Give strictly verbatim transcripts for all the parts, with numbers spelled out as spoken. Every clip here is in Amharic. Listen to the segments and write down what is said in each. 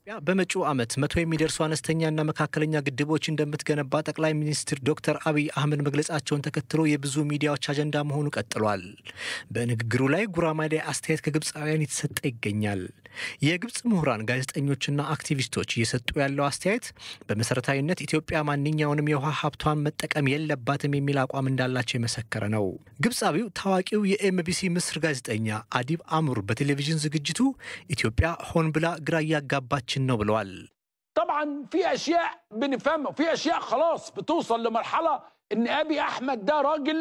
በመጪው ዓመት መቶ የሚደርሱ አነስተኛና መካከለኛ ግድቦች እንደምትገነባ ጠቅላይ ሚኒስትር ዶክተር አብይ አህመድ መግለጻቸውን ተከትሎ የብዙ ሚዲያዎች አጀንዳ መሆኑ ቀጥሏል። በንግግሩ ላይ ጉራማይሌ አስተያየት ከግብፃውያን የተሰጠ ይገኛል። የግብፅ ምሁራን ጋዜጠኞችና አክቲቪስቶች እየሰጡ ያለው አስተያየት በመሰረታዊነት ኢትዮጵያ ማንኛውንም የውሃ ሀብቷን መጠቀም የለባትም የሚል አቋም እንዳላቸው የመሰከረ ነው። ግብፃዊው ታዋቂው የኤምቢሲ ምስር ጋዜጠኛ አዲብ አሙር በቴሌቪዥን ዝግጅቱ ኢትዮጵያ ሆን ብላ ግራ ያጋባች ነው ብለዋል። طبعا في اشياء بنفهم في اشياء خلاص بتوصل لمرحله ان ابي احمد ده راجل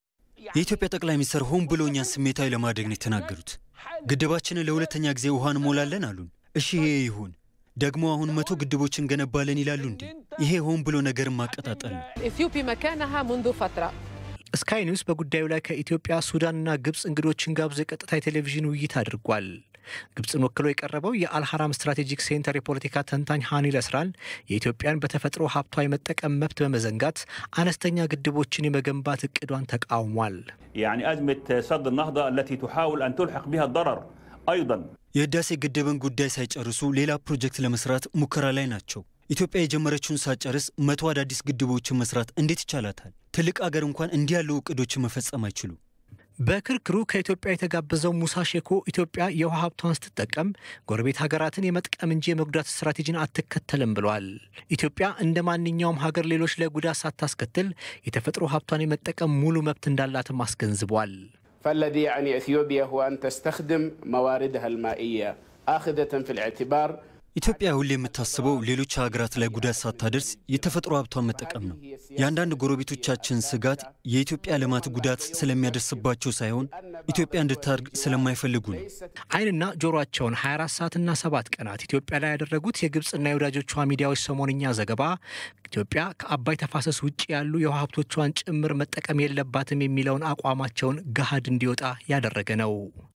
የኢትዮጵያ ጠቅላይ ሚኒስትር ሆን ብሎኛ ስሜታዊ ለማድረግ ነው የተናገሩት። ግድባችንን ለሁለተኛ ጊዜ ውሃን ሞላለን አሉን። እሺ ይሄ ይሁን። ደግሞ አሁን መቶ ግድቦችን ገነባለን ይላሉ እንዴ? ይሄ ሆን ብሎ ነገር ማቀጣጠል ነው። ኢትዮጵያ مكانها منذ فتره ስካይ ኒውስ በጉዳዩ ላይ ከኢትዮጵያ ሱዳንና ግብፅ እንግዶችን ጋብዞ የቀጥታ ቴሌቪዥን ውይይት አድርጓል። ግብፅን ወክሎ የቀረበው የአልሐራም ስትራቴጂክ ሴንተር የፖለቲካ ተንታኝ ሃኒ ለስራን የኢትዮጵያን በተፈጥሮ ሀብቷ የመጠቀም መብት በመዘንጋት አነስተኛ ግድቦችን የመገንባት እቅዷን ተቃውሟል። يعني أزمة سد النهضة التي تحاول أن تلحق بها الضرر أيضا የህዳሴ ግድብን ጉዳይ ሳይጨርሱ ሌላ ፕሮጀክት ለመስራት ሙከራ ላይ ናቸው። ኢትዮጵያ የጀመረችውን ሳጨርስ መቶ አዳዲስ ግድቦችን መስራት እንዴት ይቻላታል? ትልቅ አገር እንኳን እንዲህ ያሉ እቅዶችን መፈጸም አይችሉ። በክርክሩ ከኢትዮጵያ የተጋበዘው ሙሳ ሼኮ ኢትዮጵያ የውሃ ሀብቷን ስትጠቀም ጎረቤት ሀገራትን የመጥቀም እንጂ የመጉዳት ስትራቴጂን አትከተልም ብለዋል። ኢትዮጵያ እንደ ማንኛውም ሀገር ሌሎች ላይ ጉዳት ሳታስከትል የተፈጥሮ ሀብቷን የመጠቀም ሙሉ መብት እንዳላትም አስገንዝቧል። فالذي يعني إثيوبيا هو أن تستخدم مواردها المائية آخذة في الاعتبار ኢትዮጵያ ሁሌ የምታስበው ሌሎች ሀገራት ላይ ጉዳት ሳታደርስ የተፈጥሮ ሀብቷን መጠቀም ነው። ያንዳንድ ጎረቤቶቻችን ስጋት የኢትዮጵያ ልማት ጉዳት ስለሚያደርስባቸው ሳይሆን ኢትዮጵያ እንድታድግ ስለማይፈልጉ ነው። አይንና ጆሮአቸውን ሃያ አራት ሰዓትና ሰባት ቀናት ኢትዮጵያ ላይ ያደረጉት የግብፅና የወዳጆቿ ሚዲያዎች ሰሞንኛ ዘገባ ኢትዮጵያ ከአባይ ተፋሰስ ውጪ ያሉ የውሃ ሀብቶቿን ጭምር መጠቀም የለባትም የሚለውን አቋማቸውን ገሃድ እንዲወጣ ያደረገ ነው።